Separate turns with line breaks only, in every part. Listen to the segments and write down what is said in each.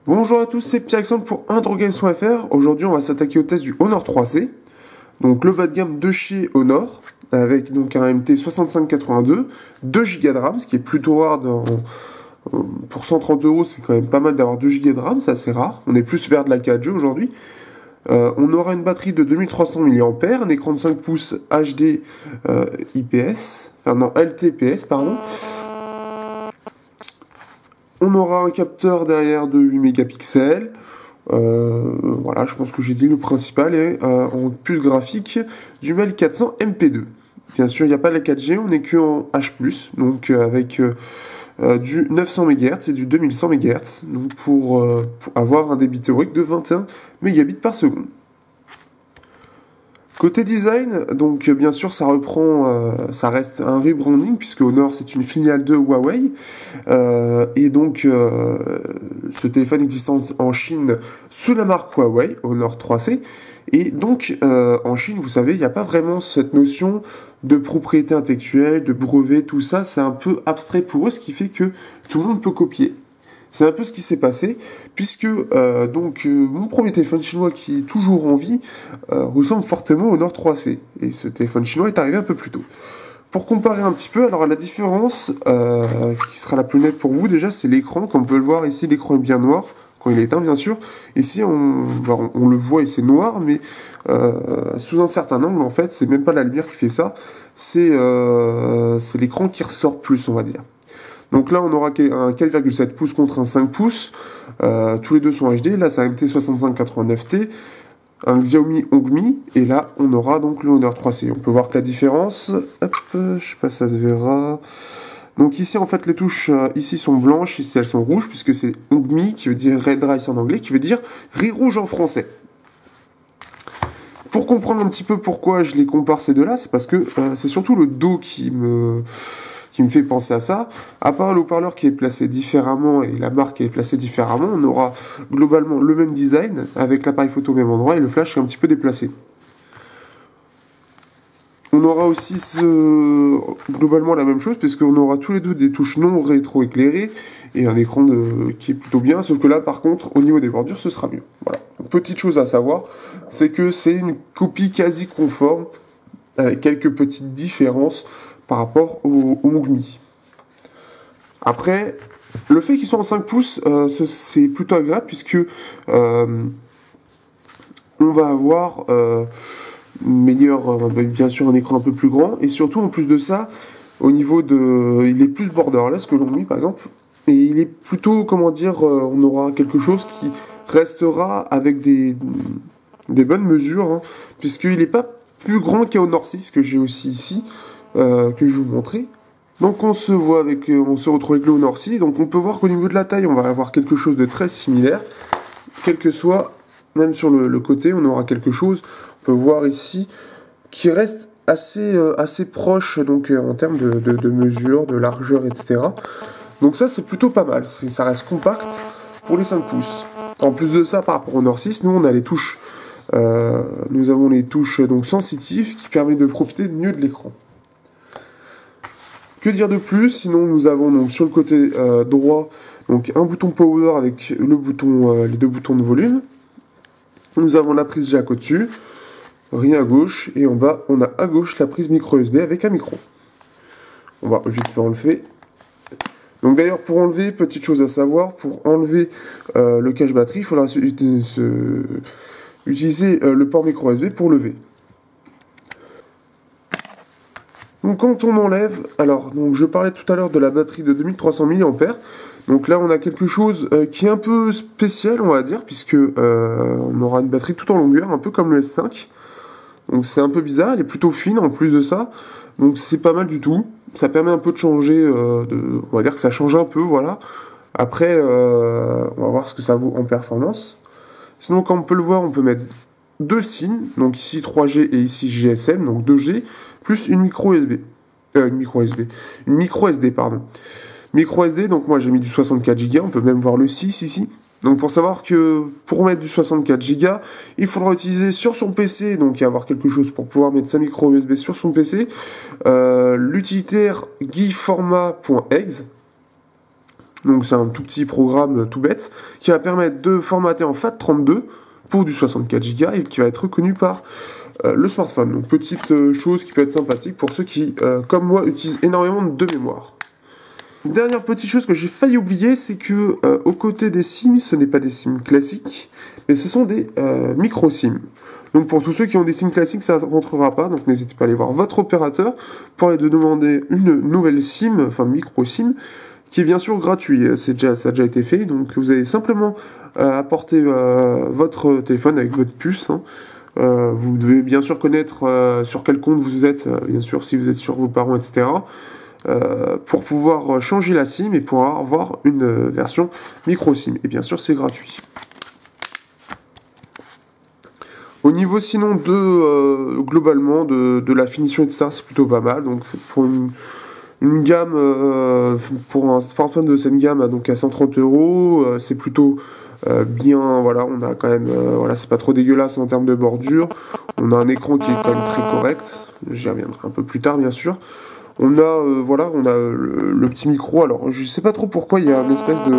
Bonjour à tous, c'est Pierre-Alexandre pour IndroGames.fr. Aujourd'hui, on va s'attaquer au test du Honor 3C. Donc le bas de gamme de chez Honor, avec donc un MT 6582, 2 Go de RAM, ce qui est plutôt rare pour 130 euros, c'est quand même pas mal d'avoir 2 Go de RAM, c'est assez rare. On est plus vers de la 4G aujourd'hui. On aura une batterie de 2300 mAh, un écran de 5 pouces HD LTPS, pardon. On aura un capteur derrière de 8 mégapixels. Voilà, je pense que j'ai dit le principal. Et en puce graphique du Mel 400 MP2. Bien sûr, il n'y a pas de la 4G, on n'est que en H+, donc avec du 900 MHz et du 2100 MHz, donc pour avoir un débit théorique de 21 mégabits par seconde. Côté design, donc bien sûr ça reste un rebranding puisque Honor c'est une filiale de Huawei et donc ce téléphone existe en Chine sous la marque Huawei, Honor 3C, et donc en Chine vous savez il n'y a pas vraiment cette notion de propriété intellectuelle, de brevet, tout ça c'est un peu abstrait pour eux, ce qui fait que tout le monde peut copier. C'est un peu ce qui s'est passé, puisque mon premier téléphone chinois qui est toujours en vie ressemble fortement au Honor 3C. Et ce téléphone chinois est arrivé un peu plus tôt. Pour comparer un petit peu, alors la différence qui sera la plus nette pour vous déjà, c'est l'écran. Comme on peut le voir ici, l'écran est bien noir, quand il est éteint bien sûr. Ici, on le voit et c'est noir, mais sous un certain angle, en fait, c'est même pas la lumière qui fait ça, c'est l'écran qui ressort plus, on va dire. Donc là, on aura un 4,7 pouces contre un 5 pouces. Tous les deux sont HD. Là, c'est un MT6589T, un Xiaomi Hongmi. Et là, on aura donc le Honor 3C. On peut voir que la différence... Hop, je sais pas si ça se verra... Donc ici, en fait, les touches ici sont blanches, ici elles sont rouges, puisque c'est Hongmi, qui veut dire Red Rice en anglais, qui veut dire riz rouge en français. Pour comprendre un petit peu pourquoi je les compare ces deux-là, c'est parce que c'est surtout le dos qui me fait penser à ça. À part le haut-parleur qui est placé différemment et la marque qui est placée différemment, on aura globalement le même design, avec l'appareil photo au même endroit et le flash est un petit peu déplacé. On aura aussi globalement la même chose, puisqu'on aura tous les deux des touches non rétro-éclairées et un écran qui est plutôt bien, sauf que là par contre, au niveau des bordures, ce sera mieux. Voilà. Donc, petite chose à savoir, c'est que c'est une copie quasi conforme, avec quelques petites différences par rapport au Hongmi. Après, le fait qu'ils soient en 5 pouces, c'est plutôt agréable puisque on va avoir bien sûr un écran un peu plus grand, et surtout en plus de ça, au niveau il est plus borderless que l'Hongmi par exemple, et il est plutôt, comment dire, on aura quelque chose qui restera avec des bonnes mesures, hein, puisqu'il n'est pas plus grand qu'un Honor 6 que j'ai aussi ici, que je vais vous montrer. Donc on se retrouve avec le Honor 6, donc on peut voir qu'au niveau de la taille, on va avoir quelque chose de très similaire, quel que soit, même sur le côté, on aura quelque chose, on peut voir ici, qui reste assez proche, donc en termes de mesure, de largeur, etc. Donc ça, c'est plutôt pas mal, ça reste compact pour les 5 pouces. En plus de ça, par rapport au Honor 6, nous on a les touches, nous avons les touches donc sensitives qui permettent de profiter mieux de l'écran. Que dire de plus? Sinon, nous avons donc sur le côté droit donc un bouton power avec les deux boutons de volume. Nous avons la prise jack au-dessus, rien à gauche, et en bas, on a à gauche la prise micro USB avec un micro. On va vite faire enlever. Donc d'ailleurs, pour enlever, petite chose à savoir, pour enlever le cache batterie, il faudra utiliser le port micro USB pour lever. Donc quand on enlève, donc je parlais tout à l'heure de la batterie de 2300 mAh, donc là on a quelque chose qui est un peu spécial, on va dire, puisque on aura une batterie tout en longueur, un peu comme le S5, donc c'est un peu bizarre, elle est plutôt fine en plus de ça, donc c'est pas mal du tout, ça permet un peu de changer, on va dire que ça change un peu, voilà. Après on va voir ce que ça vaut en performance. Sinon, comme on peut le voir, on peut mettre deux SIM, donc ici 3G et ici GSM, donc 2G, plus une micro SD, pardon. Micro SD, donc moi j'ai mis du 64 Go, on peut même voir le 6 ici. Donc pour savoir que pour mettre du 64 Go, il faudra utiliser sur son PC, donc avoir quelque chose pour pouvoir mettre sa micro USB sur son PC, l'utilitaire guiformat.exe. Donc c'est un tout petit programme tout bête qui va permettre de formater en FAT32 pour du 64 Go et qui va être reconnu par le smartphone. Donc petite chose qui peut être sympathique pour ceux qui, comme moi, utilisent énormément de mémoire. Dernière petite chose que j'ai failli oublier, c'est que aux côtés des SIM, ce n'est pas des SIM classiques, mais ce sont des micro SIM. Donc pour tous ceux qui ont des SIM classiques, ça ne rentrera pas, donc n'hésitez pas à aller voir votre opérateur pour aller demander une nouvelle SIM, enfin micro SIM, qui est bien sûr gratuit. Ça a déjà été fait, donc vous allez simplement apporter votre téléphone avec votre puce. Vous devez bien sûr connaître sur quel compte vous êtes, bien sûr si vous êtes sur vos parents, etc. Pour pouvoir changer la SIM et pouvoir avoir une version micro SIM. Et bien sûr, c'est gratuit. Au niveau sinon globalement de la finition, etc., c'est plutôt pas mal. Donc c'est pour une gamme, pour un smartphone de cette gamme, donc à 130 €, c'est plutôt bien. Voilà, on a quand même, voilà, c'est pas trop dégueulasse en termes de bordure. On a un écran qui est quand même très correct. J'y reviendrai un peu plus tard, bien sûr. On a, voilà, on a le petit micro. Alors, je sais pas trop pourquoi il y a un espèce de...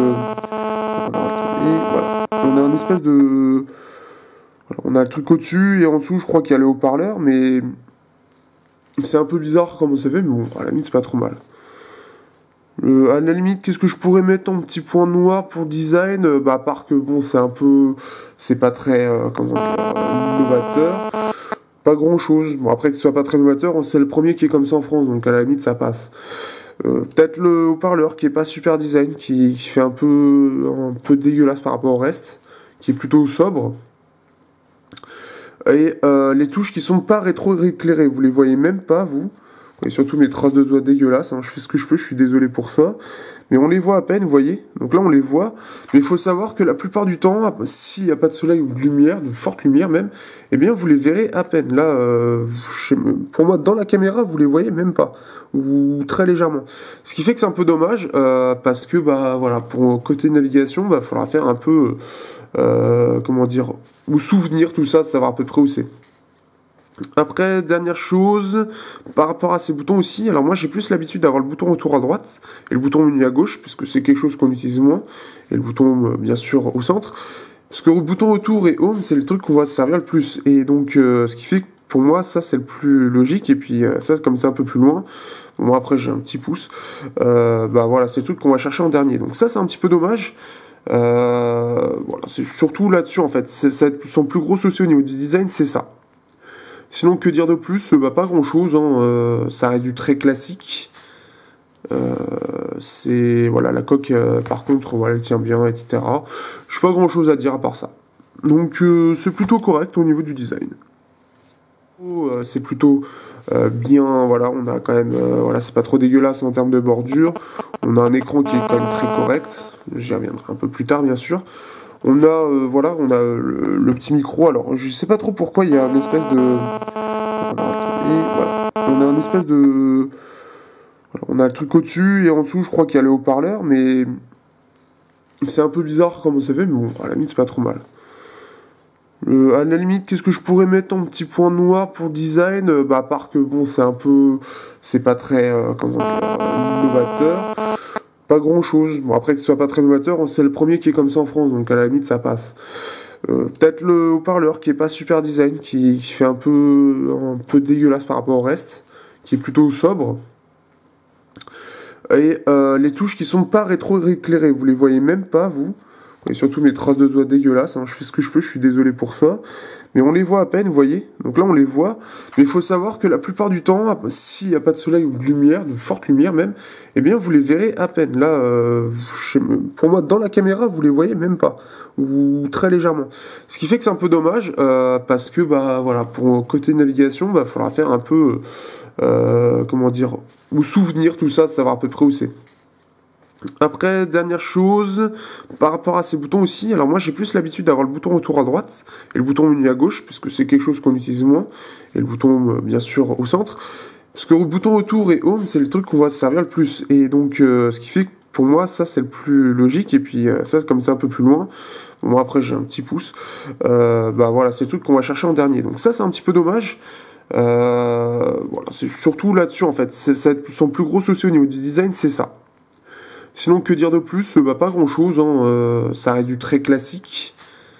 Voilà. On a un espèce de... Voilà, on a le truc au-dessus et en dessous, je crois qu'il y a le haut-parleur, mais... C'est un peu bizarre comment c'est fait, mais bon, à la limite, c'est pas trop mal. À la limite, qu'est-ce que je pourrais mettre en petit point noir pour design? À part que, bon, c'est un peu... C'est pas très, comment dire, novateur. Pas grand chose. Bon, après que ce soit pas très novateur, c'est le premier qui est comme ça en France, donc à la limite ça passe. Peut-être le haut-parleur qui est pas super design, qui fait un peu dégueulasse par rapport au reste, qui est plutôt sobre. Et les touches qui sont pas rétro-éclairées, vous les voyez même pas, vous. Et surtout mes traces de doigts dégueulasses, hein. Je fais ce que je peux, je suis désolé pour ça. Mais on les voit à peine, vous voyez. Donc là, on les voit. Mais il faut savoir que la plupart du temps, s'il n'y a pas de soleil ou de lumière, de forte lumière même, eh bien, vous les verrez à peine. Là, pour moi, dans la caméra, vous les voyez même pas. Ou très légèrement. Ce qui fait que c'est un peu dommage, parce que, voilà, pour côté navigation, il faudra faire un peu, comment dire, ou souvenir tout ça, de savoir à peu près où c'est. Après, dernière chose, par rapport à ces boutons aussi, alors moi j'ai plus l'habitude d'avoir le bouton retour à droite et le bouton menu à gauche, puisque c'est quelque chose qu'on utilise moins, et le bouton bien sûr au centre, parce que le bouton retour et home, c'est le truc qu'on va se servir le plus, et donc ce qui fait que pour moi ça c'est le plus logique, et puis ça comme c'est un peu plus loin, bon après j'ai un petit pouce, voilà c'est le truc qu'on va chercher en dernier, donc ça c'est un petit peu dommage. Voilà, c'est surtout là-dessus en fait, son plus gros souci au niveau du design, c'est ça. Sinon, que dire de plus? Pas grand-chose, hein. Ça reste du très classique. C'est voilà, la coque, par contre, voilà, elle tient bien, etc. Je n'ai pas grand-chose à dire à part ça. Donc, c'est plutôt correct au niveau du design. C'est plutôt bien, voilà, on a quand même, voilà, c'est pas trop dégueulasse en termes de bordure. On a un écran qui est quand même très correct. J'y reviendrai un peu plus tard, bien sûr. On a, voilà, on a le petit micro. Alors, je sais pas trop pourquoi il y a un espèce de... Voilà. On a un espèce de... Voilà, on a le truc au-dessus et en dessous, je crois qu'il y a le haut-parleur, mais... C'est un peu bizarre comment c'est fait, mais bon, à la limite, c'est pas trop mal. À la limite, qu'est-ce que je pourrais mettre en petit point noir pour design? À part que, bon, c'est un peu... C'est pas très, comment dire, novateur. Pas grand chose. Bon, après que ce soit pas très novateur, c'est le premier qui est comme ça en France, donc à la limite ça passe. Peut-être le haut-parleur qui est pas super design, qui fait un peu dégueulasse par rapport au reste, qui est plutôt sobre. Et les touches qui sont pas rétro-éclairées, vous les voyez même pas, vous. Et surtout mes traces de doigts dégueulasses, hein. Je fais ce que je peux, je suis désolé pour ça. Mais on les voit à peine, vous voyez. Donc là, on les voit. Mais il faut savoir que la plupart du temps, s'il n'y a pas de soleil ou de lumière, de forte lumière même, eh bien, vous les verrez à peine. Là, pour moi, dans la caméra, vous les voyez même pas. Ou très légèrement. Ce qui fait que c'est un peu dommage, parce que, voilà, pour côté navigation, il faudra faire un peu, comment dire, ou souvenir tout ça, de savoir à peu près où c'est. Après, dernière chose, par rapport à ces boutons aussi, alors moi j'ai plus l'habitude d'avoir le bouton retour à droite et le bouton menu à gauche, puisque c'est quelque chose qu'on utilise moins, et le bouton bien sûr au centre, parce que le bouton retour et home, c'est le truc qu'on va se servir le plus, et donc ce qui fait que pour moi ça c'est le plus logique, et puis ça comme c'est un peu plus loin, bon après j'ai un petit pouce, voilà c'est le truc qu'on va chercher en dernier, donc ça c'est un petit peu dommage. Voilà, c'est surtout là-dessus en fait, son plus gros souci au niveau du design, c'est ça. Sinon, que dire de plus? Bah, pas grand chose, hein, ça reste du très classique.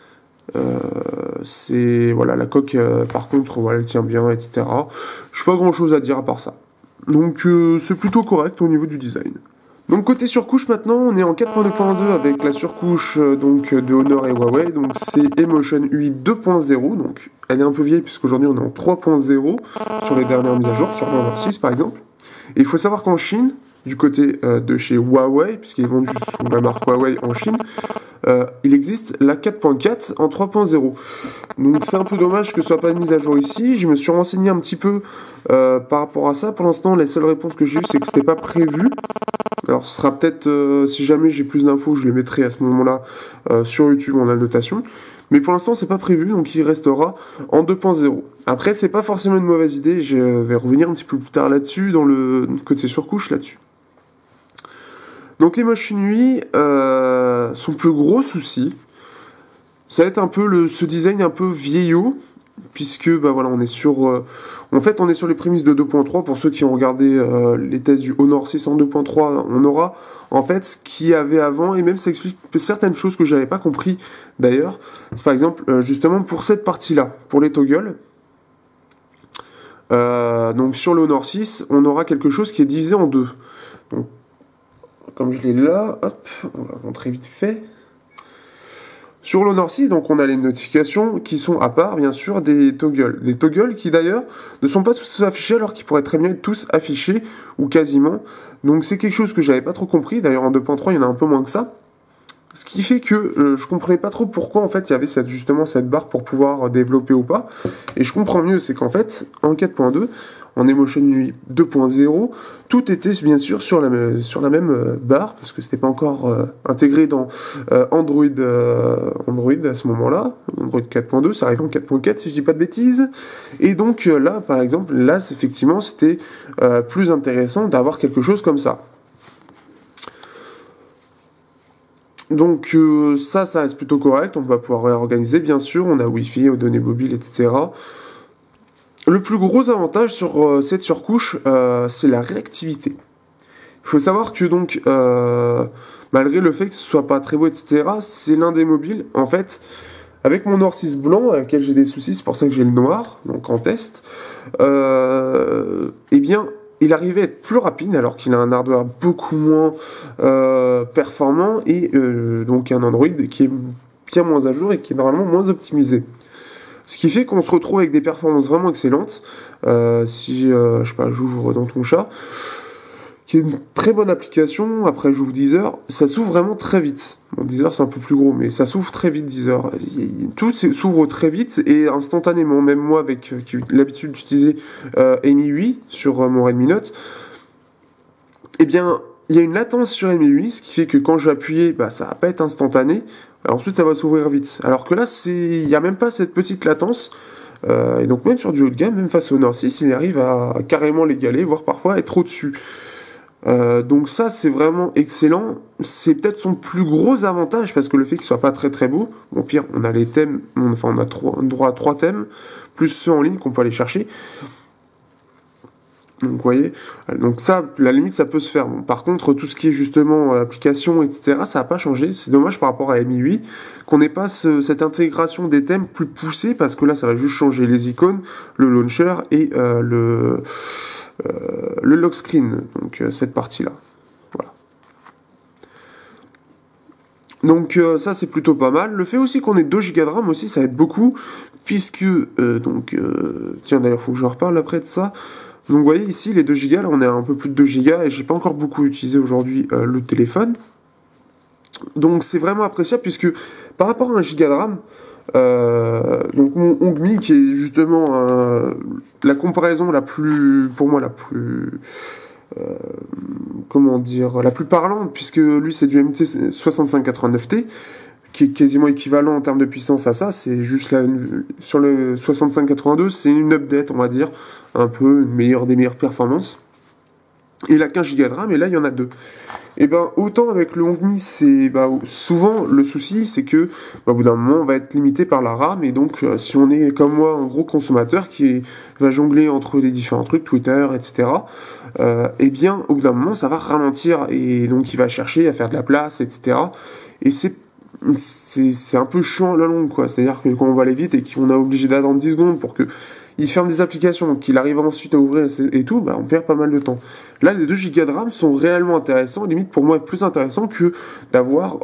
C'est voilà, la coque par contre voilà, elle tient bien, etc. Je n'ai pas grand chose à dire à part ça. Donc c'est plutôt correct au niveau du design. Donc côté surcouche maintenant, on est en 4.2.2 avec la surcouche donc de Honor et Huawei. Donc c'est Emotion UI 2.0. Donc elle est un peu vieille puisqu'aujourd'hui on est en 3.0 sur les dernières mises à jour, sur Honor 6 par exemple. Et il faut savoir qu'en Chine, du côté de chez Huawei, puisqu'il est vendu sous la marque Huawei en Chine, il existe la 4.4 en 3.0. Donc c'est un peu dommage que ce soit pas mise à jour ici. Je me suis renseigné un petit peu par rapport à ça. Pour l'instant, les seules réponses que j'ai eues, c'est que c'était pas prévu. Alors ce sera peut-être, si jamais j'ai plus d'infos, je les mettrai à ce moment-là sur YouTube en annotation. Mais pour l'instant, c'est pas prévu, donc il restera en 2.0. Après, c'est pas forcément une mauvaise idée. Je vais revenir un petit peu plus tard là-dessus, dans le côté surcouche là-dessus. Donc les Emotion UI, son plus gros souci, ça va être un peu ce design un peu vieillot, puisque bah voilà, on est sur, en fait, on est sur les prémices de 2.3. Pour ceux qui ont regardé les tests du Honor 6 en 2.3, on aura en fait ce qu'il y avait avant, et même ça explique certaines choses que j'avais pas compris d'ailleurs. C'est par exemple justement pour cette partie-là, pour les toggles. Donc sur le Honor 6, on aura quelque chose qui est divisé en deux. Donc comme je l'ai là, hop, on va montrer vite fait. Sur l'Honor 6, donc on a les notifications qui sont à part, bien sûr, des toggles. Des toggles qui d'ailleurs ne sont pas tous affichés alors qu'ils pourraient très bien être tous affichés, ou quasiment. Donc c'est quelque chose que j'avais pas trop compris. D'ailleurs en 2.3, il y en a un peu moins que ça. Ce qui fait que je comprenais pas trop pourquoi en fait il y avait justement cette barre pour pouvoir développer ou pas. Et je comprends mieux, c'est qu'en fait, en 4.2, en Emotion UI 2.0, tout était bien sûr sur la même barre, parce que c'était pas encore intégré dans Android à ce moment-là. Android 4.2, ça arrive en 4.4 si je dis pas de bêtises. Et donc là, par exemple, là effectivement c'était plus intéressant d'avoir quelque chose comme ça. Donc ça reste plutôt correct, on va pouvoir réorganiser bien sûr, on a Wi-Fi, aux données mobiles, etc. Le plus gros avantage sur cette surcouche, c'est la réactivité. Il faut savoir que donc, malgré le fait que ce soit pas très beau, etc., c'est l'un des mobiles, en fait, avec mon Honor 6 blanc, avec lequel j'ai des soucis, c'est pour ça que j'ai le noir, donc en test, eh bien, il arrivait à être plus rapide alors qu'il a un hardware beaucoup moins performant et donc un Android qui est bien moins à jour et qui est normalement moins optimisé. Ce qui fait qu'on se retrouve avec des performances vraiment excellentes. Si je sais pas, j'ouvre dans ton chat, qui est une très bonne application. Après j'ouvre Deezer, ça s'ouvre vraiment très vite. Bon, Deezer c'est un peu plus gros, mais ça s'ouvre très vite Deezer. Tout s'ouvre très vite et instantanément. Même moi avec qui ai l'habitude d'utiliser MI8 sur mon Redmi Note, eh bien il y a une latence sur MI8, ce qui fait que quand je vais appuyer, bah, ça va pas être instantané. Alors ensuite ça va s'ouvrir vite. Alors que là il n'y a même pas cette petite latence. Et donc même sur du haut de gamme, même face au Honor 6, il arrive à carrément l'égaler, voire parfois être au-dessus. Donc ça c'est vraiment excellent. C'est peut-être son plus gros avantage parce que le fait qu'il soit pas très très beau. Bon pire, on a les thèmes, on a droit à 3 thèmes, plus ceux en ligne qu'on peut aller chercher. Donc vous voyez, donc ça, la limite, ça peut se faire. Bon, par contre, tout ce qui est justement application, etc., ça n'a pas changé. C'est dommage par rapport à MI8 qu'on n'ait pas cette intégration des thèmes plus poussée, parce que là, ça va juste changer les icônes, le launcher et le lock screen, donc cette partie-là. Voilà. Donc ça, c'est plutôt pas mal. Le fait aussi qu'on ait 2 Go de RAM aussi, ça aide beaucoup, puisque, tiens, d'ailleurs, il faut que je reparle après de ça. Donc vous voyez ici les 2 Go, là on est à un peu plus de 2 Go et j'ai pas encore beaucoup utilisé aujourd'hui le téléphone. Donc c'est vraiment appréciable puisque par rapport à 1 Go de RAM, donc mon Hongmi qui est justement la comparaison la plus, pour moi la plus, comment dire, la plus parlante, puisque lui c'est du MT 6589T, qui est quasiment équivalent en termes de puissance à ça, c'est juste là, sur le 6582, c'est une update, on va dire, un peu des meilleures performances. Et il a 15 Go de RAM, et là, il y en a 2. Et ben autant avec le 11 c'est souvent le souci c'est que au bout d'un moment on va être limité par la RAM et donc si on est comme moi un gros consommateur qui va jongler entre les différents trucs Twitter etc. Et bien au bout d'un moment ça va ralentir et donc il va chercher à faire de la place etc. Et c'est un peu chiant à la longue quoi, c'est-à-dire que quand on va aller vite et qu'on est obligé d'attendre 10 secondes pour que il ferme des applications, qu'il arrive ensuite à ouvrir et tout, on perd pas mal de temps. Là, les 2 Go de RAM sont réellement intéressants, limite pour moi plus intéressants que d'avoir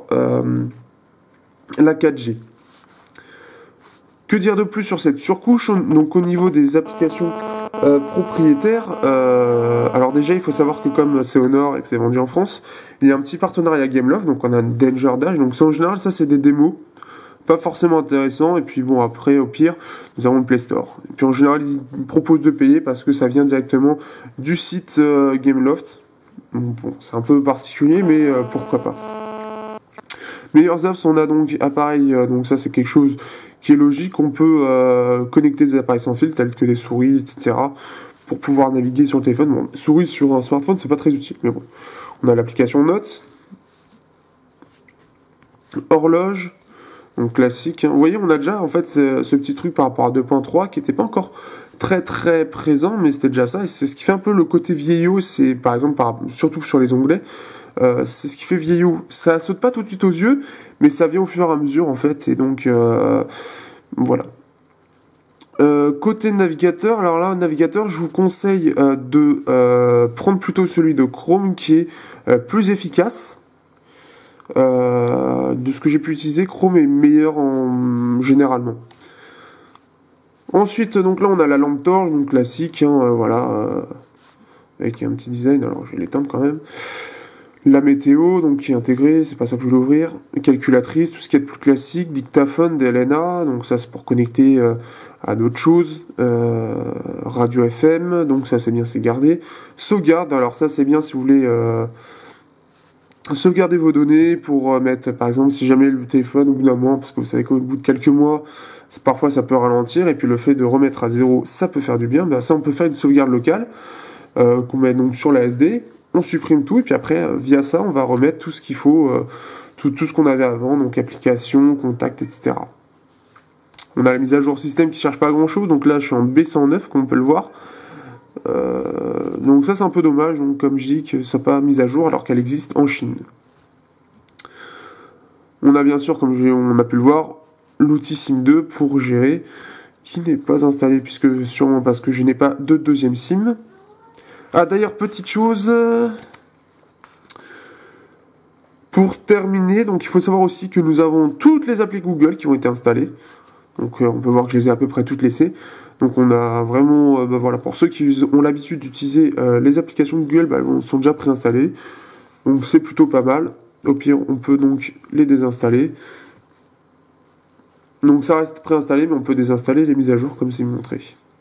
la 4G. Que dire de plus sur cette surcouche? Donc au niveau des applications propriétaires, alors déjà il faut savoir que comme c'est Honor et que c'est vendu en France, il y a un petit partenariat Gameloft, donc on a Danger Dash, donc en général ça c'est des démos, pas forcément intéressant, et puis bon après au pire nous avons le Play Store, et puis en général ils proposent de payer parce que ça vient directement du site Gameloft, donc, bon, c'est un peu particulier mais pourquoi pas. Meilleurs apps, on a donc appareil, donc ça c'est quelque chose qui est logique, on peut connecter des appareils sans fil tels que des souris etc pour pouvoir naviguer sur le téléphone. Bon, souris sur un smartphone c'est pas très utile, mais bon, on a l'application Notes, horloge, donc classique, hein. Vous voyez, on a déjà en fait ce petit truc par rapport à 2.3 qui n'était pas encore très très présent, mais c'était déjà ça, et c'est ce qui fait un peu le côté vieillot, c'est par exemple, surtout sur les onglets, c'est ce qui fait vieillot. Ça saute pas tout de suite aux yeux, mais ça vient au fur et à mesure en fait, et donc voilà. Côté navigateur, alors là, navigateur, je vous conseille de prendre plutôt celui de Chrome qui est plus efficace. De ce que j'ai pu utiliser, Chrome est meilleur généralement. Ensuite, donc là, on a la lampe torche, donc classique, hein, voilà, avec un petit design. Alors, je vais l'éteindre quand même. La météo, donc qui est intégrée, c'est pas ça que je voulais ouvrir. Calculatrice, tout ce qui est de plus classique. Dictaphone d'Elena, donc ça c'est pour connecter à d'autres choses. Radio FM, donc ça c'est bien, c'est gardé. Sauvegarde, alors ça c'est bien si vous voulez sauvegarder vos données pour mettre, par exemple, si jamais le téléphone au bout d'un mois, parce que vous savez qu'au bout de quelques mois, parfois ça peut ralentir, et puis le fait de remettre à 0, ça peut faire du bien. Ça, on peut faire une sauvegarde locale qu'on met donc sur la SD. On supprime tout, et puis après, via ça, on va remettre tout ce qu'il faut, tout ce qu'on avait avant, donc applications, contacts, etc. On a la mise à jour système qui cherche pas grand-chose, donc là, je suis en B109, comme on peut le voir. Donc ça, c'est un peu dommage, donc comme je dis, que ça n'a pas mise à jour, alors qu'elle existe en Chine. On a bien sûr, comme on a pu le voir, l'outil SIM2 pour gérer, qui n'est pas installé, puisque sûrement parce que je n'ai pas de deuxième SIM. Ah d'ailleurs, petite chose, pour terminer, donc il faut savoir aussi que nous avons toutes les applis Google qui ont été installées. Donc on peut voir que je les ai à peu près toutes laissées. Donc on a vraiment, voilà, pour ceux qui ont l'habitude d'utiliser les applications Google, elles sont déjà préinstallées. Donc c'est plutôt pas mal. Au pire, on peut donc les désinstaller. Donc ça reste préinstallé, mais on peut désinstaller les mises à jour comme c'est montré.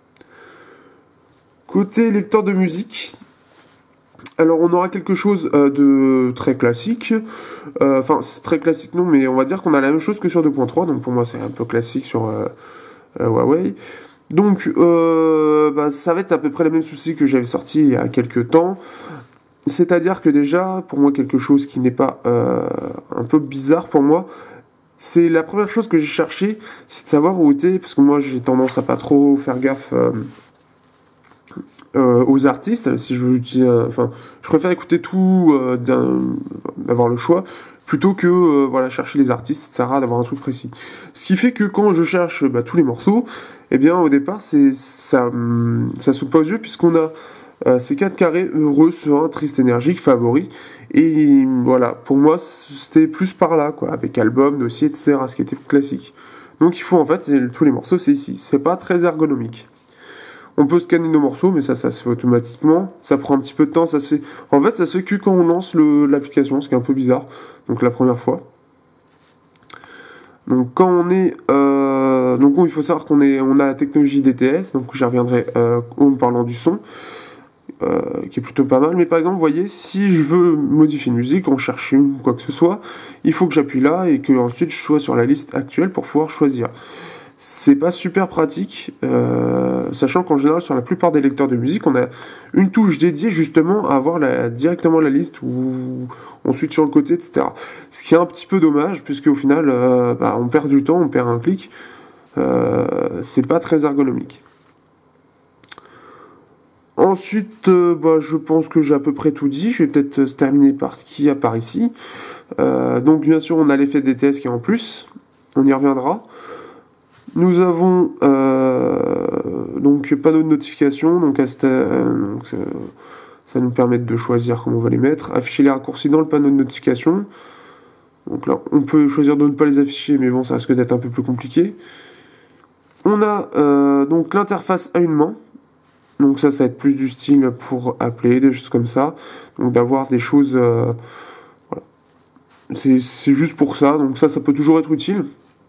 Côté lecteur de musique, alors on aura quelque chose de très classique, enfin c'est très classique non, mais on va dire qu'on a la même chose que sur 2.3, donc pour moi c'est un peu classique sur Huawei. Donc ça va être à peu près les mêmes soucis que j'avais sorti il y a quelques temps, c'est-à-dire que déjà, pour moi quelque chose qui n'est pas un peu bizarre pour moi, c'est la première chose que j'ai cherché, c'est de savoir où était, parce que moi j'ai tendance à pas trop faire gaffe aux artistes, si je veux utiliser, je préfère écouter tout, d'avoir le choix, plutôt que chercher les artistes, etc., d'avoir un truc précis. Ce qui fait que quand je cherche tous les morceaux, eh bien au départ ça saute pas aux yeux, puisqu'on a ces 4 carrés: heureux, serein, triste, énergique, favori, et voilà, pour moi c'était plus par là, quoi, avec album, dossier, etc., ce qui était plus classique. Donc il faut en fait, tous les morceaux c'est ici, c'est pas très ergonomique. On peut scanner nos morceaux, mais ça se fait automatiquement. Ça prend un petit peu de temps. Ça se fait que quand on lance l'application, ce qui est un peu bizarre. Donc la première fois. Donc quand on est, il faut savoir on a la technologie DTS. Donc j'y reviendrai en parlant du son, qui est plutôt pas mal. Mais par exemple, vous voyez, si je veux modifier une musique, en chercher une, quoi que ce soit, il faut que j'appuie là et que ensuite je sois sur la liste actuelle pour pouvoir choisir. c'est pas super pratique, sachant qu'en général sur la plupart des lecteurs de musique, on a une touche dédiée justement à avoir directement la liste ou ensuite sur le côté, etc. Ce qui est un petit peu dommage, puisque au final, on perd du temps, on perd un clic, c'est pas très ergonomique. Ensuite, je pense que j'ai à peu près tout dit. Je vais peut-être terminer par ce qu'il y a par ici. Donc bien sûr, on a l'effet DTS qui est en plus. On y reviendra. Nous avons donc panneau de notification. Donc, ça nous permet de choisir comment on va les mettre. Afficher les raccourcis dans le panneau de notification. Donc là, on peut choisir de ne pas les afficher, mais bon, ça risque d'être un peu plus compliqué. On a donc l'interface à une main. Donc ça va être plus du style pour appeler, des choses comme ça. Donc d'avoir des choses... voilà. C'est juste pour ça, donc ça peut toujours être utile.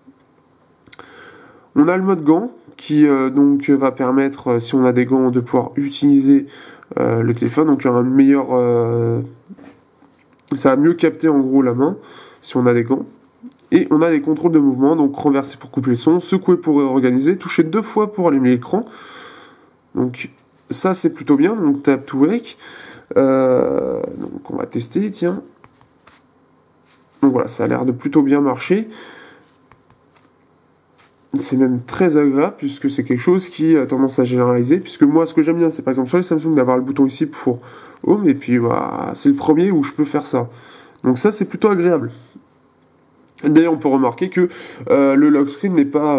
On a le mode gant, qui donc va permettre, si on a des gants, de pouvoir utiliser le téléphone. Donc il y a un meilleur... ça va mieux capter en gros la main, si on a des gants. Et on a des contrôles de mouvement, donc renverser pour couper le son, secouer pour réorganiser, toucher 2 fois pour allumer l'écran. Donc ça c'est plutôt bien, donc tap to wake. Donc on va tester, tiens. Donc voilà, ça a l'air de plutôt bien marcher. C'est même très agréable puisque c'est quelque chose qui a tendance à généraliser. Puisque moi ce que j'aime bien c'est par exemple sur les Samsung d'avoir le bouton ici pour Home et puis c'est le premier où je peux faire ça. Donc ça c'est plutôt agréable. D'ailleurs on peut remarquer que le lock screen n'est pas...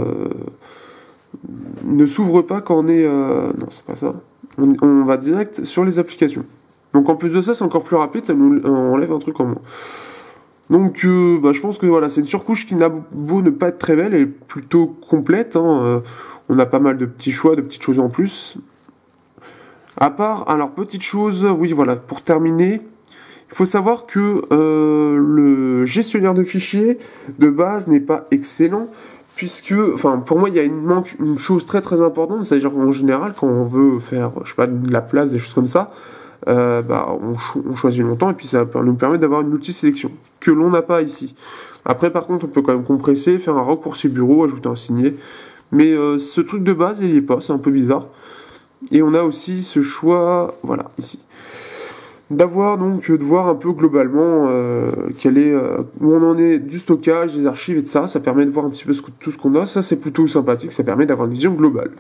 ne s'ouvre pas quand on est... non, c'est pas ça. On va direct sur les applications. Donc en plus de ça, c'est encore plus rapide, ça nous enlève un truc en moins. Donc je pense que voilà, c'est une surcouche qui n'a beau ne pas être très belle, elle est plutôt complète. On a pas mal de petits choix, de petites choses en plus. À part, alors petite chose, oui voilà, pour terminer, il faut savoir que le gestionnaire de fichiers de base n'est pas excellent. Puisque, pour moi, il manque une chose très très importante, c'est-à-dire qu'en général, quand on veut faire, je sais pas, de la place, des choses comme ça, on choisit longtemps et puis ça nous permet d'avoir une multi-sélection que l'on n'a pas ici. Après, par contre, on peut quand même compresser, faire un raccourci bureau, ajouter un signet, mais ce truc de base, il n'y est pas, c'est un peu bizarre. Et on a aussi ce choix, voilà, ici. De voir un peu globalement où on en est du stockage, des archives et de ça. Ça permet de voir un petit peu tout ce qu'on a. Ça, c'est plutôt sympathique. Ça permet d'avoir une vision globale.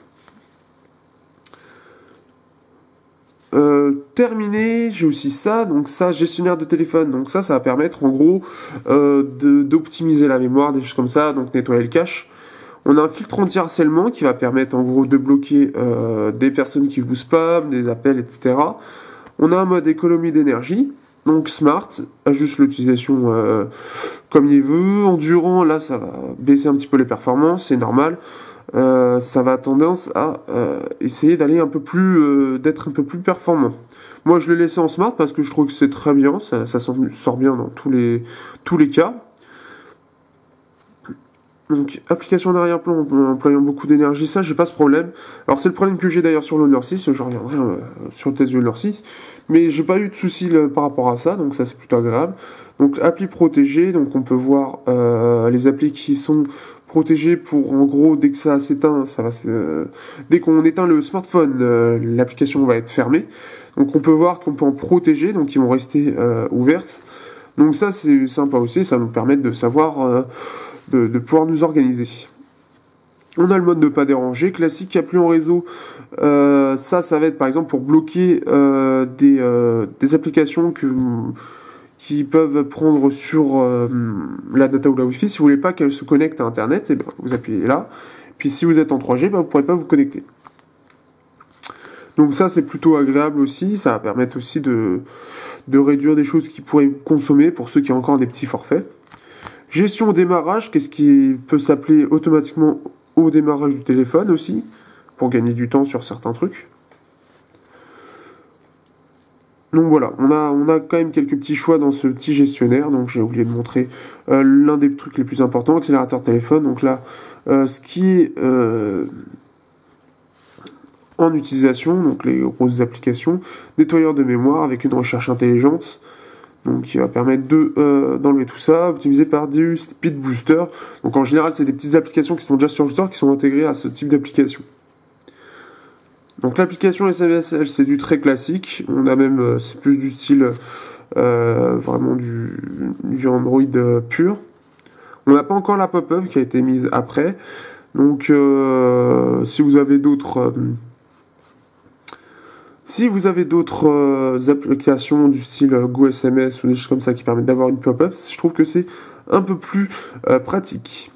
Terminé, j'ai aussi ça. Donc ça, gestionnaire de téléphone. Donc ça va permettre en gros d'optimiser la mémoire, des choses comme ça. Donc nettoyer le cache. On a un filtre anti-harcèlement qui va permettre en gros de bloquer des personnes qui vous spamment, des appels, etc. On a un mode économie d'énergie, donc smart, ajuste l'utilisation comme il veut. Endurant, là, ça va baisser un petit peu les performances, c'est normal. Ça va tendance à essayer d'aller un peu plus, d'être un peu plus performant. Moi, je l'ai laissé en smart parce que je trouve que c'est très bien, ça sort bien dans tous les cas. Donc, application d'arrière-plan en employant beaucoup d'énergie, ça, j'ai pas ce problème. Alors, c'est le problème que j'ai d'ailleurs sur l'Honor 6, je reviendrai sur le test du Honor 6, mais j'ai pas eu de soucis par rapport à ça, donc ça, c'est plutôt agréable. Donc, appli protégée, donc on peut voir les applis qui sont protégées pour, en gros, dès que ça s'éteint, dès qu'on éteint le smartphone, l'application va être fermée. Donc, on peut voir qu'on peut en protéger, donc ils vont rester ouvertes. Donc ça, c'est sympa aussi, ça nous permet de savoir... De pouvoir nous organiser. On a le mode ne pas déranger, classique, appli en réseau. Ça va être par exemple pour bloquer des applications qui peuvent prendre sur la data ou la Wi-Fi. Si vous voulez pas qu'elles se connectent à Internet, vous appuyez là. Puis si vous êtes en 3G, vous ne pourrez pas vous connecter. Donc ça, c'est plutôt agréable aussi. Ça va permettre aussi de réduire des choses qui pourraient consommer pour ceux qui ont encore des petits forfaits. Gestion au démarrage, qu'est-ce qui peut s'appeler automatiquement au démarrage du téléphone aussi, pour gagner du temps sur certains trucs. Donc voilà, on a quand même quelques petits choix dans ce petit gestionnaire, donc j'ai oublié de montrer l'un des trucs les plus importants, accélérateur téléphone. Donc là, ce qui est en utilisation, donc les grosses applications, nettoyeur de mémoire avec une recherche intelligente, Donc qui va permettre d'enlever tout ça, optimisé par du Speed Booster. Donc en général, c'est des petites applications qui sont déjà sur le store, qui sont intégrées à ce type d'application. Donc l'application SMS, elle, c'est du très classique. On a même, c'est plus du style vraiment du Android pur. On n'a pas encore la pop-up qui a été mise après. Donc si vous avez d'autres applications du style GoSMS ou des choses comme ça qui permettent d'avoir une pop-up, je trouve que c'est un peu plus pratique.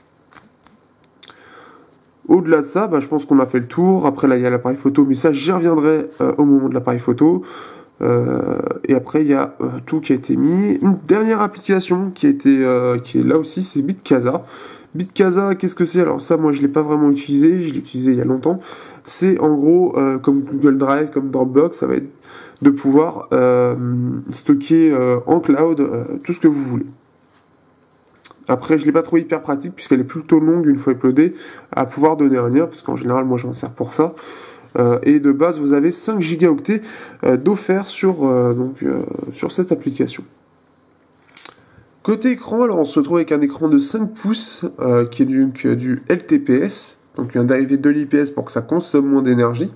Au-delà de ça, je pense qu'on a fait le tour. Après, là, il y a l'appareil photo, mais ça, j'y reviendrai au moment de l'appareil photo. Et après, il y a tout qui a été mis. Une dernière application qui est là aussi, c'est Bitcasa. Bitcasa, qu'est-ce que c'est? Alors ça, moi, je l'ai pas vraiment utilisé. Je l'ai utilisé il y a longtemps. C'est en gros, comme Google Drive, comme Dropbox, ça va être de pouvoir stocker en cloud tout ce que vous voulez. Après, je ne l'ai pas trouvé hyper pratique puisqu'elle est plutôt longue une fois uploadée à pouvoir donner un lien, parce qu'en général, moi, j'en sers pour ça. Et de base, vous avez 5 gigaoctets d'offert sur cette application. Côté écran, alors on se retrouve avec un écran de 5 pouces qui est du LTPS, donc un dérivé de l'IPS pour que ça consomme moins d'énergie.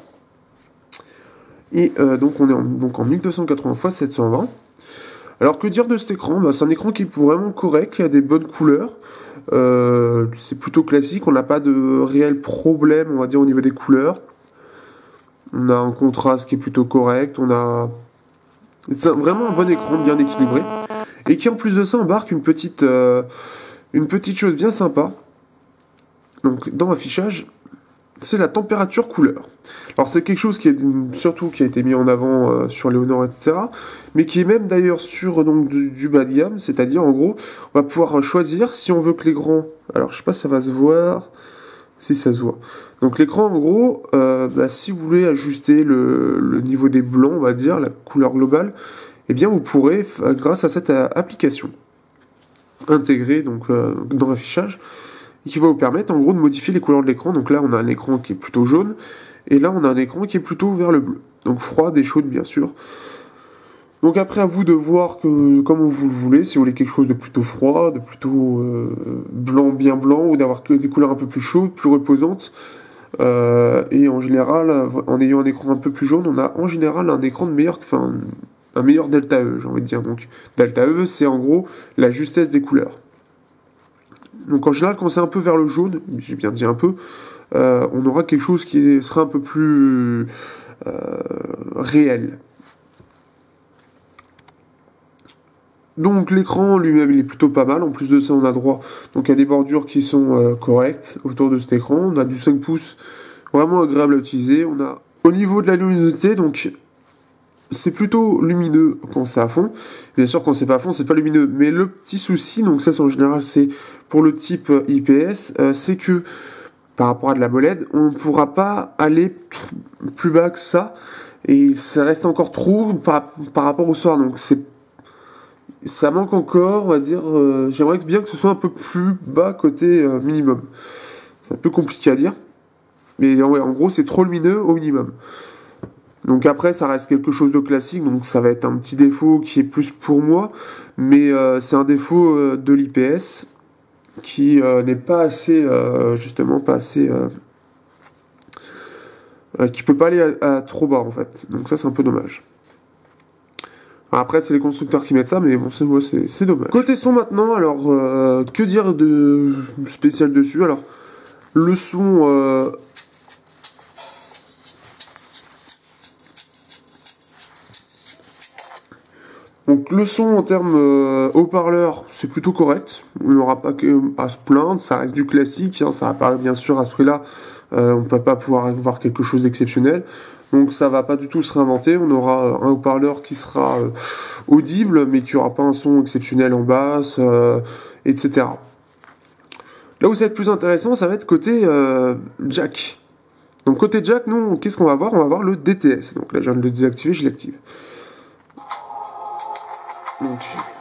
Et donc on est en 1280 x 720. Alors que dire de cet écran? C'est un écran qui est vraiment correct, qui a des bonnes couleurs. C'est plutôt classique, on n'a pas de réel problème, on va dire, au niveau des couleurs. On a un contraste qui est plutôt correct, c'est vraiment un bon écran, bien équilibré. Et qui en plus de ça embarque une petite chose bien sympa. Donc dans l'affichage, c'est la température couleur. Alors c'est quelque chose qui a été mis en avant sur Léonore, etc. Mais qui est même d'ailleurs sur du bas de gamme, c'est-à-dire en gros, on va pouvoir choisir si on veut que l'écran... Alors je sais pas si ça va se voir, si ça se voit. Donc l'écran en gros, si vous voulez ajuster le niveau des blancs, on va dire, la couleur globale, eh bien vous pourrez, grâce à cette application intégrée dans l'affichage, qui va vous permettre en gros de modifier les couleurs de l'écran. Donc là on a un écran qui est plutôt jaune, et là on a un écran qui est plutôt vers le bleu. Donc froide et chaude bien sûr. Donc après à vous de voir comment vous le voulez, si vous voulez quelque chose de plutôt froid, de plutôt blanc, bien blanc, ou d'avoir des couleurs un peu plus chaudes, plus reposantes. Et en général, en ayant un écran un peu plus jaune, on a en général un écran un meilleur delta E, j'ai envie de dire. Donc delta E, c'est en gros la justesse des couleurs. Donc en général, quand c'est un peu vers le jaune, j'ai bien dit un peu, on aura quelque chose qui sera un peu plus réel. Donc l'écran lui-même il est plutôt pas mal. En plus de ça, on a droit à des bordures qui sont correctes autour de cet écran. On a du 5 pouces vraiment agréable à utiliser. On a au niveau de la luminosité, donc c'est plutôt lumineux quand c'est à fond. Bien sûr, quand c'est pas à fond, c'est pas lumineux. Mais le petit souci, donc ça, c'est en général, c'est pour le type IPS, c'est que par rapport à de la MOLED, on ne pourra pas aller plus bas que ça. Et ça reste encore trop par rapport au soir. Donc ça manque encore, on va dire. J'aimerais bien que ce soit un peu plus bas côté minimum. C'est un peu compliqué à dire. Mais ouais, en gros, c'est trop lumineux au minimum. Donc après, ça reste quelque chose de classique, donc ça va être un petit défaut qui est plus pour moi, mais c'est un défaut de l'IPS qui n'est pas assez, qui peut pas aller à trop bas en fait. Donc ça, c'est un peu dommage. Après, c'est les constructeurs qui mettent ça, mais bon, c'est dommage. Côté son maintenant, alors, que dire de spécial dessus? Alors, le son... Donc le son en termes haut-parleur, c'est plutôt correct. On n'aura pas à se plaindre, ça reste du classique, hein, ça apparaît bien sûr à ce prix-là. On ne peut pas pouvoir avoir quelque chose d'exceptionnel. Donc ça va pas du tout se réinventer. On aura un haut-parleur qui sera audible, mais qui aura pas un son exceptionnel en basse, etc. Là où ça va être plus intéressant, ça va être côté jack. Donc côté jack, nous, qu'est-ce qu'on va voir? On va voir le DTS. Donc là, je viens de le désactiver, je l'active. Donc,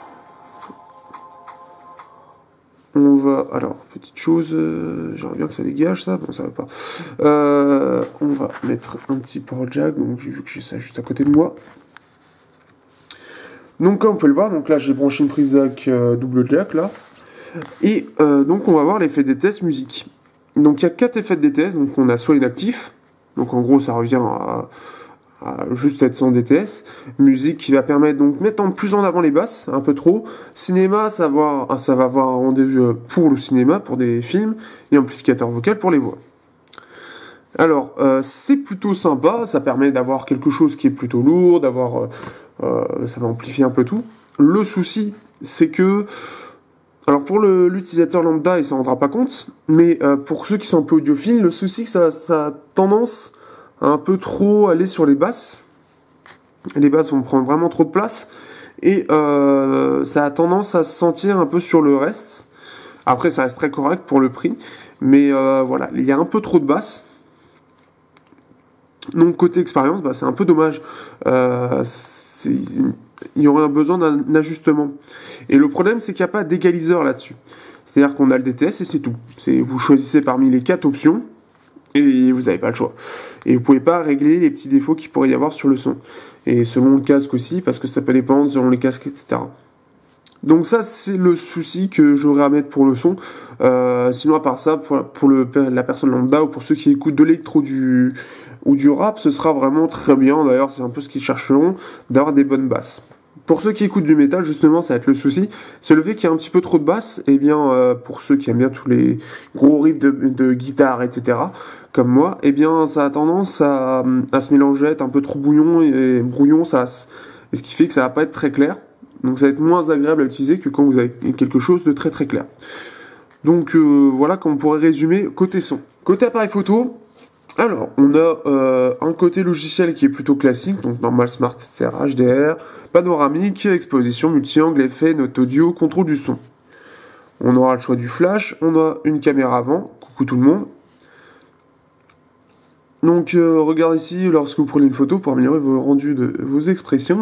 on va... Alors, petite chose... J'aimerais bien que ça dégage, ça. Bon, ça va pas. On va mettre un petit port jack. Donc, j'ai vu que j'ai ça juste à côté de moi. Donc comme on peut le voir, donc là j'ai branché une prise jack double jack là. Et donc on va voir l'effet DTS musique. Donc il y a 4 effets de DTS, donc on a soit inactif, donc en gros ça revient à juste être sans DTS. Musique qui va permettre donc mettre plus en avant les basses, un peu trop. Cinéma, ça va avoir un rendez-vous pour le cinéma, pour des films, et amplificateur vocal pour les voix. Alors c'est plutôt sympa, ça permet d'avoir quelque chose qui est plutôt lourd, ça va amplifier un peu tout. Le souci, c'est que alors pour l'utilisateur lambda, il s'en rendra pas compte, mais pour ceux qui sont un peu audiophiles, le souci c'est que ça a tendance à un peu trop aller sur les basses. Les basses vont prendre vraiment trop de place, et ça a tendance à se sentir un peu sur le reste. Après ça reste très correct pour le prix, mais voilà, il y a un peu trop de basses. Donc côté expérience, c'est un peu dommage. Il y aurait un besoin d'un ajustement. Et le problème, c'est qu'il n'y a pas d'égaliseur là-dessus. C'est-à-dire qu'on a le DTS et c'est tout. Vous choisissez parmi les 4 options et vous n'avez pas le choix. Et vous ne pouvez pas régler les petits défauts qu'il pourrait y avoir sur le son. Et selon le casque aussi, parce que ça peut dépendre selon les casques, etc. Donc ça, c'est le souci que j'aurais à mettre pour le son. Sinon, à part ça, pour la personne lambda ou pour ceux qui écoutent de l'électro ou du rap, ce sera vraiment très bien. D'ailleurs, c'est un peu ce qu'ils chercheront, d'avoir des bonnes basses. Pour ceux qui écoutent du métal, justement, ça va être le souci. C'est le fait qu'il y a un petit peu trop de basses. Et bien, pour ceux qui aiment bien tous les gros riffs de guitare, etc., comme moi, et bien, ça a tendance à se mélanger, être un peu trop brouillon, et ce qui fait que ça va pas être très clair. Donc ça va être moins agréable à utiliser que quand vous avez quelque chose de très très clair. Donc voilà comment on pourrait résumer côté son. Côté appareil photo, alors on a un côté logiciel qui est plutôt classique, donc normal, smart, etc., HDR, panoramique, exposition, multi-angle, effet, note audio, contrôle du son. On aura le choix du flash, on a une caméra avant, coucou tout le monde. Donc regardez ici, lorsque vous prenez une photo pour améliorer vos rendus de vos expressions.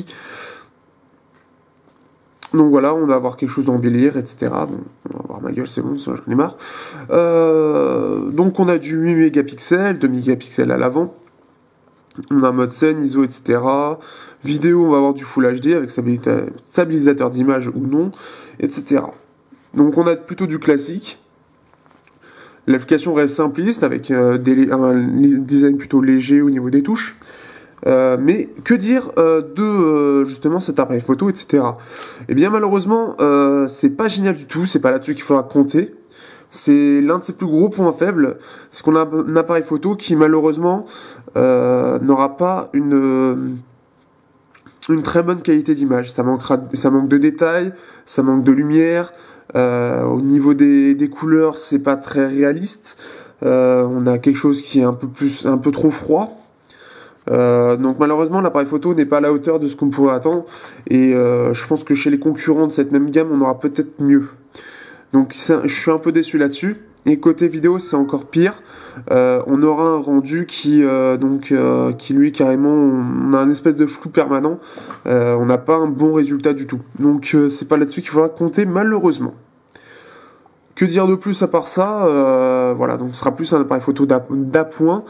Donc voilà, on va avoir quelque chose d'embellir, etc. Bon, on va voir ma gueule, c'est bon, ça je connais marre. Donc on a du 8 mégapixels, 2 mégapixels à l'avant. On a un mode scène, ISO, etc. Vidéo, on va avoir du Full HD avec stabilisateur d'image ou non, etc. Donc on a plutôt du classique. L'application reste simpliste avec un design plutôt léger au niveau des touches. Mais que dire de justement cet appareil photo, etc. Eh bien malheureusement, c'est pas génial du tout, c'est pas là-dessus qu'il faudra compter. C'est l'un de ses plus gros points faibles, c'est qu'on a un appareil photo qui malheureusement n'aura pas une très bonne qualité d'image. Ça manque de détails, ça manque de lumière. Au niveau des couleurs, c'est pas très réaliste. On a quelque chose qui est un peu trop froid. Donc malheureusement l'appareil photo n'est pas à la hauteur de ce qu'on pourrait attendre et je pense que chez les concurrents de cette même gamme on aura peut-être mieux. Donc je suis un peu déçu là-dessus. Et côté vidéo c'est encore pire. On aura un rendu qui lui carrément on a un espèce de flou permanent. On n'a pas un bon résultat du tout. Donc c'est pas là-dessus qu'il faudra compter malheureusement. Que dire de plus à part ça, voilà, donc ce sera plus un appareil photo d'appoint.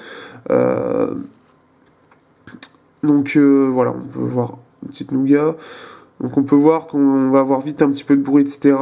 Donc voilà, on peut voir une petite nougat. Donc on peut voir qu'on va avoir vite un petit peu de bruit, etc.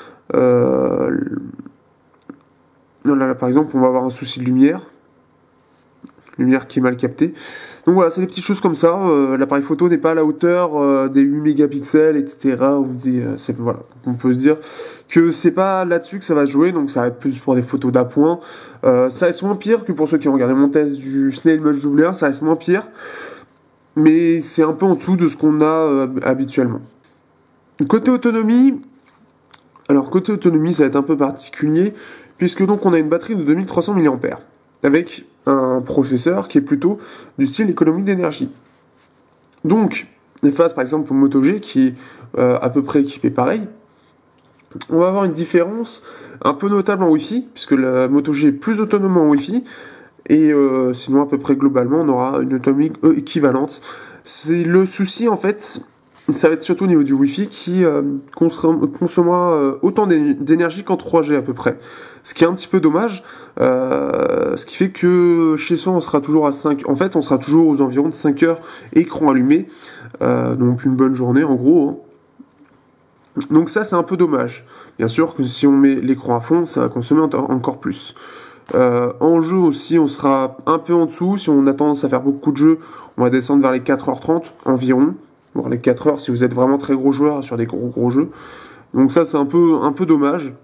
Là, par exemple, on va avoir un souci de lumière. Lumière qui est mal captée. Donc voilà, c'est des petites choses comme ça. L'appareil photo n'est pas à la hauteur des 8 mégapixels, etc. Voilà. On peut se dire que c'est pas là-dessus que ça va se jouer, donc ça va être plus pour des photos d'appoint. Ça reste moins pire que pour ceux qui ont regardé mon test du Snail Much W1, ça reste moins pire. Mais c'est un peu en dessous de ce qu'on a habituellement. Côté autonomie, ça va être un peu particulier, puisque donc on a une batterie de 2300 mAh, avec un processeur qui est plutôt du style économie d'énergie. Donc, face par exemple au Moto G, qui est à peu près équipé pareil, on va avoir une différence un peu notable en Wi-Fi, puisque la Moto G est plus autonome en Wi-Fi, et sinon à peu près globalement on aura une autonomie équivalente. C'est le souci en fait, Ça va être surtout au niveau du Wi-Fi qui consommera autant d'énergie qu'en 3G à peu près. Ce qui est un petit peu dommage, ce qui fait que chez soi on sera toujours à 5, en fait on sera toujours aux environs de 5 heures écran allumé, donc une bonne journée en gros, hein. Donc ça c'est un peu dommage. Bien sûr que si on met l'écran à fond, ça va consommer encore plus. En jeu aussi, on sera un peu en dessous. Si on a tendance à faire beaucoup de jeux, on va descendre vers les 4h30 environ, voire les 4 heures si vous êtes vraiment très gros joueur sur des gros jeux. Donc ça c'est un peu dommage.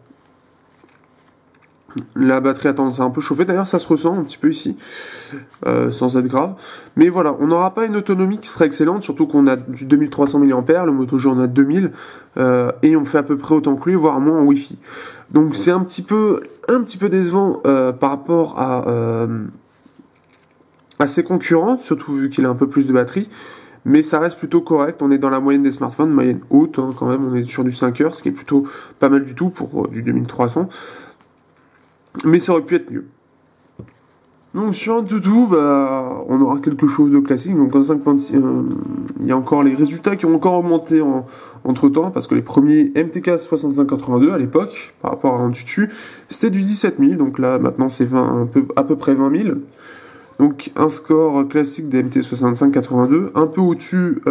La batterie a tendance à un peu chauffer, d'ailleurs ça se ressent un petit peu ici, sans être grave. Mais voilà, on n'aura pas une autonomie qui sera excellente, surtout qu'on a du 2300 mAh, le Moto G en a 2000, et on fait à peu près autant que lui, voire moins en Wi-Fi. Donc c'est un petit peu décevant par rapport à ses concurrents, surtout vu qu'il a un peu plus de batterie. Mais ça reste plutôt correct, on est dans la moyenne des smartphones, moyenne haute, hein, quand même, on est sur du 5 heures, ce qui est plutôt pas mal du tout pour du 2300. Mais ça aurait pu être mieux. Donc sur un Antutu, on aura quelque chose de classique. Donc en 5.6, il y a encore les résultats qui ont encore augmenté entre temps, parce que les premiers MTK 6582 à l'époque, par rapport à Antutu, c'était du 17 000. Donc là maintenant c'est à peu près 20 000. Donc un score classique des MT 6582, un peu au-dessus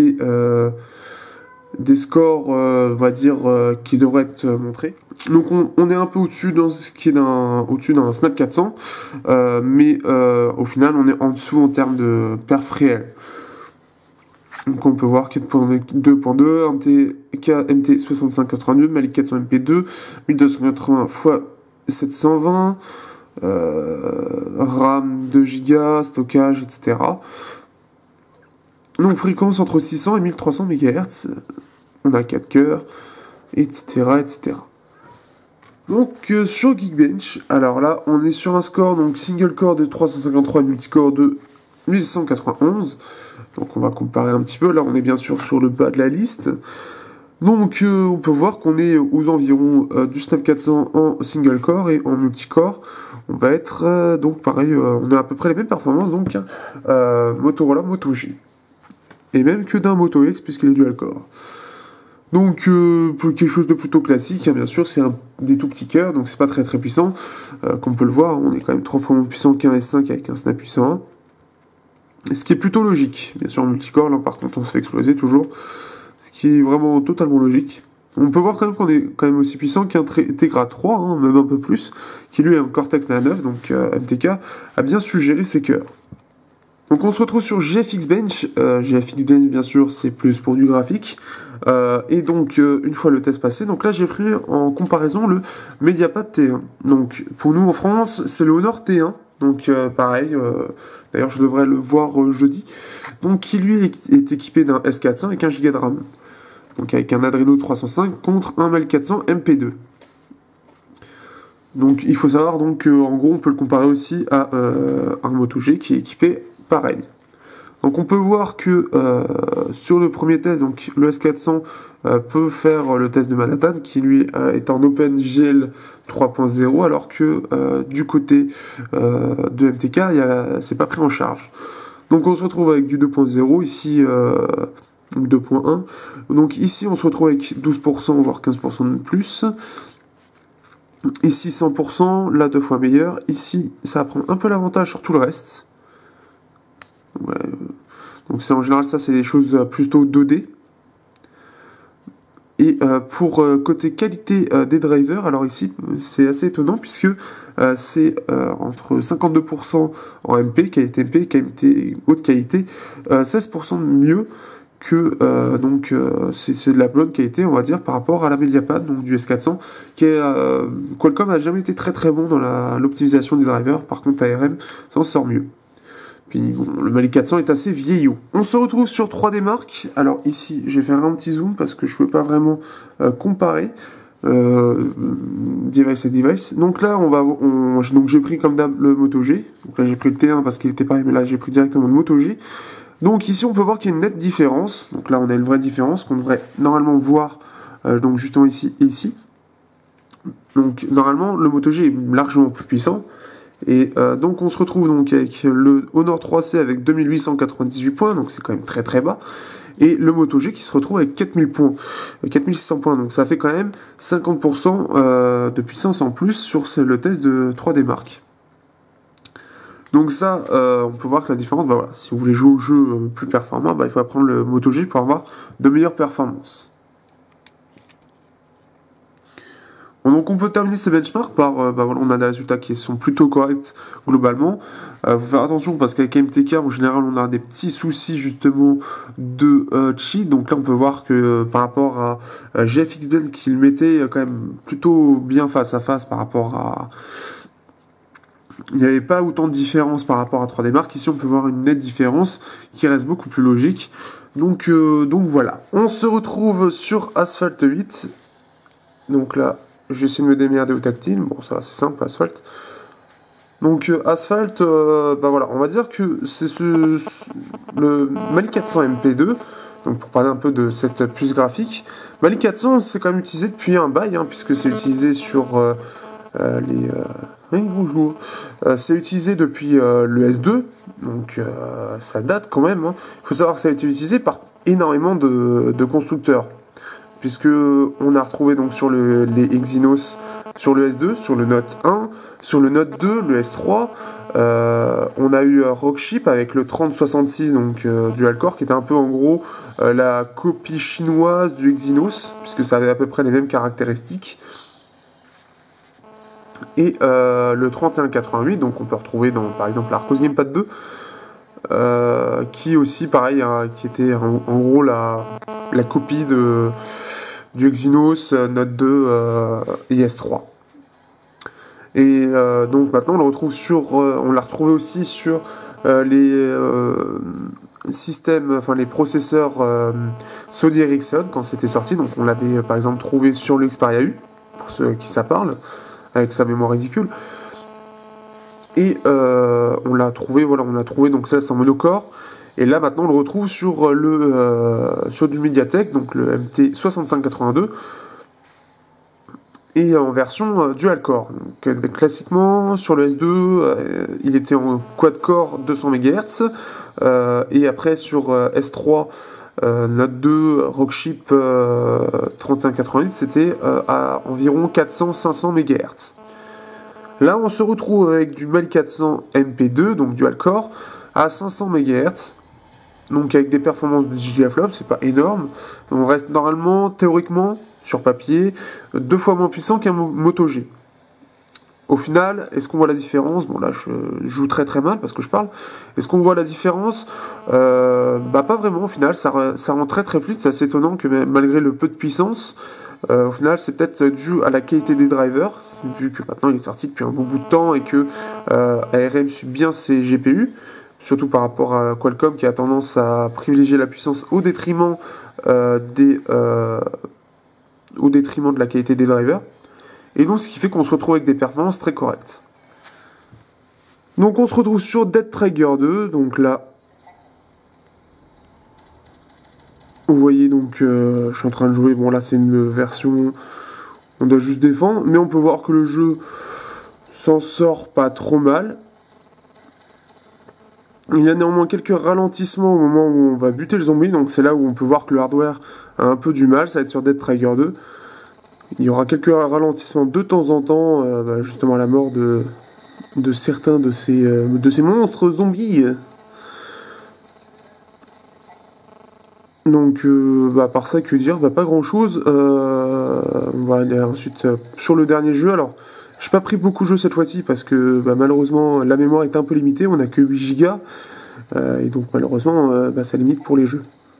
des scores, on va dire, qui devraient être montrés. Donc on est un peu au-dessus d'un Snap 400, mais au final on est en dessous en termes de perf réel. Donc on peut voir 4.2.2, MT 6582, Mali 400 MP2, 1280 x 720, RAM 2 Go, stockage, etc. Donc fréquence entre 600 et 1300 MHz, on a 4 cœurs, etc. etc. Donc sur Geekbench, alors là on est sur un score donc single core de 353 et multicore de 1191. Donc on va comparer un petit peu, là on est bien sûr sur le bas de la liste. Donc on peut voir qu'on est aux environs du Snap 400 en single core et en multicore. On va être donc pareil, on a à peu près les mêmes performances donc Motorola Moto G. Et même que d'un Moto X puisqu'il est dual core. Donc quelque chose de plutôt classique, hein, bien sûr, c'est des tout petits cœurs, donc c'est pas très puissant. Comme on peut le voir, on est quand même 3 fois moins puissant qu'un S5 avec un Snap 801. Et ce qui est plutôt logique. Bien sûr, en multicore, là par contre, on se fait exploser toujours. Ce qui est vraiment totalement logique. On peut voir quand même qu'on est quand même aussi puissant qu'un Tegra 3, hein, même un peu plus, qui lui a un Cortex A9, donc MTK, a bien su gérer ses cœurs. Donc on se retrouve sur GFX Bench. GFX Bench, bien sûr, c'est plus pour du graphique. Et donc, une fois le test passé, donc là j'ai pris en comparaison le Mediapad T1. Donc, pour nous en France, c'est le Honor T1. Donc, pareil, d'ailleurs je devrais le voir jeudi. Donc, qui lui est équipé d'un S400 avec 1 Go de RAM. Donc, avec un Adreno 305 contre un Mali 400 MP2. Donc, il faut savoir donc en gros, on peut le comparer aussi à un Moto G qui est équipé pareil. Donc on peut voir que sur le premier test, donc le S400 peut faire le test de Manhattan qui lui est en OpenGL 3.0 alors que du côté de MTK, c'est pas pris en charge. Donc on se retrouve avec du 2.0 ici 2.1. Donc ici on se retrouve avec 12% voire 15% de plus. Ici 100%, là 2 fois meilleur. Ici ça va prendre un peu l'avantage sur tout le reste. Ouais. Donc c'est en général ça c'est des choses plutôt 2D. Et pour côté qualité des drivers, alors ici c'est assez étonnant puisque c'est entre 52% en MP, qualité MP, qualité haute qualité, 16% de mieux que c'est de la bonne qualité on va dire par rapport à la Mediapad donc du S400 qui est Qualcomm a jamais été très bon dans l'optimisation des drivers, par contre ARM s'en sort mieux. Puis bon, le Mali 400 est assez vieillot. On se retrouve sur 3D Mark. Alors ici, je vais faire un petit zoom parce que je ne peux pas vraiment comparer device et device. Donc là, donc j'ai pris comme d'hab le Moto G. Donc là, j'ai pris le T1 parce qu'il était pareil, mais là, j'ai pris directement le Moto G. Donc ici, on peut voir qu'il y a une nette différence. Donc là, on a une vraie différence qu'on devrait normalement voir donc justement ici et ici. Donc normalement, le Moto G est largement plus puissant. Et donc on se retrouve donc avec le Honor 3C avec 2898 points, donc c'est quand même très bas. et le Moto G qui se retrouve avec 4000 points, 4600 points, donc ça fait quand même 50% de puissance en plus sur le test de 3D Mark. Donc ça, on peut voir que la différence, bah voilà, si vous voulez jouer au jeu plus performant, bah il faut prendre le Moto G pour avoir de meilleures performances. Donc on peut terminer ces benchmarks par, bah voilà, on a des résultats qui sont plutôt corrects globalement. Faut faire attention parce qu'avec MTK en général on a des petits soucis justement de cheat. Donc là on peut voir que par rapport à GFX Blend qui le mettait quand même plutôt bien face à face par rapport à... Il n'y avait pas autant de différence par rapport à 3D Mark. Ici on peut voir une nette différence qui reste beaucoup plus logique. Donc voilà. On se retrouve sur Asphalt 8. Donc là... je vais essayer de me démerder au tactile. Bon, ça c'est simple, Asphalt. Donc, Asphalt, bah voilà, on va dire que c'est le Mali 400 MP2. Donc, pour parler un peu de cette puce graphique, Mali 400, c'est quand même utilisé depuis un bail, hein, puisque c'est utilisé sur les. Oui, bonjour. C'est utilisé depuis le S2. Donc, ça date quand même. Hein. Il faut savoir que ça a été utilisé par énormément de constructeurs. Puisque on a retrouvé donc sur les Exynos sur le S2, sur le Note 1, sur le Note 2, le S3, on a eu Rockchip avec le 3066 donc Dual Core qui était un peu en gros la copie chinoise du Exynos puisque ça avait à peu près les mêmes caractéristiques. Et le 3188 donc on peut retrouver dans par exemple l'Arcos Gamepad 2. Qui aussi pareil hein, qui était en gros la copie du Exynos Note 2 et S3 et donc maintenant on le retrouve sur on l'a retrouvé aussi sur les systèmes enfin les processeurs Sony Ericsson quand c'était sorti, donc on l'avait par exemple trouvé sur le Xperia U pour ceux qui ça parle avec sa mémoire ridicule. Et on l'a trouvé, voilà, on l'a trouvé, donc ça c'est en monocore. Et là maintenant on le retrouve sur sur du Mediatek, donc le MT6582, et en version dual core. Donc, classiquement sur le S2, il était en quad core 200 MHz, et après sur S3 Note 2 Rockchip 3188, c'était à environ 400-500 MHz. Là, on se retrouve avec du Mali 400 MP2, donc dual core, à 500 MHz, donc avec des performances de gigaflop, c'est pas énorme. On reste normalement, théoriquement, sur papier, 2 fois moins puissant qu'un Moto G. Au final, est-ce qu'on voit la différence? Bon là, je joue très très mal parce que je parle. Est-ce qu'on voit la différence? Bah pas vraiment. Au final, ça rend très très fluide. C'est assez étonnant que malgré le peu de puissance, au final, c'est peut-être dû à la qualité des drivers, vu que maintenant il est sorti depuis un bon bout de temps et que ARM suit bien ses GPU, surtout par rapport à Qualcomm qui a tendance à privilégier la puissance au détriment de la qualité des drivers. Et donc, ce qui fait qu'on se retrouve avec des performances très correctes. Donc, on se retrouve sur Dead Trigger 2. Donc là, vous voyez, donc, je suis en train de jouer. Bon, là, c'est une version, on doit juste défendre. Mais on peut voir que le jeu s'en sort pas trop mal. Il y a néanmoins quelques ralentissements au moment où on va buter le zombie. Donc, c'est là où on peut voir que le hardware a un peu du mal. Ça va être sur Dead Trigger 2. Il y aura quelques ralentissements de temps en temps, justement à la mort de certains de ces monstres zombies. Donc, à part ça, que dire? Pas grand chose. On va aller ensuite sur le dernier jeu. Alors, j'ai pas pris beaucoup de jeux cette fois-ci parce que malheureusement la mémoire est un peu limitée. On a que 8 Go. Et donc, malheureusement, ça limite pour les jeux.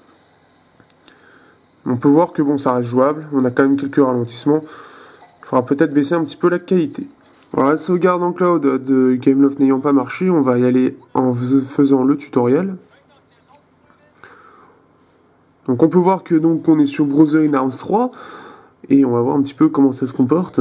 On peut voir que bon, ça reste jouable, on a quand même quelques ralentissements. Il faudra peut-être baisser un petit peu la qualité. Voilà, la sauvegarde en cloud de Gameloft n'ayant pas marché, on va y aller en faisant le tutoriel. Donc on peut voir que donc on est sur Brother in Arms 3 et on va voir un petit peu comment ça se comporte.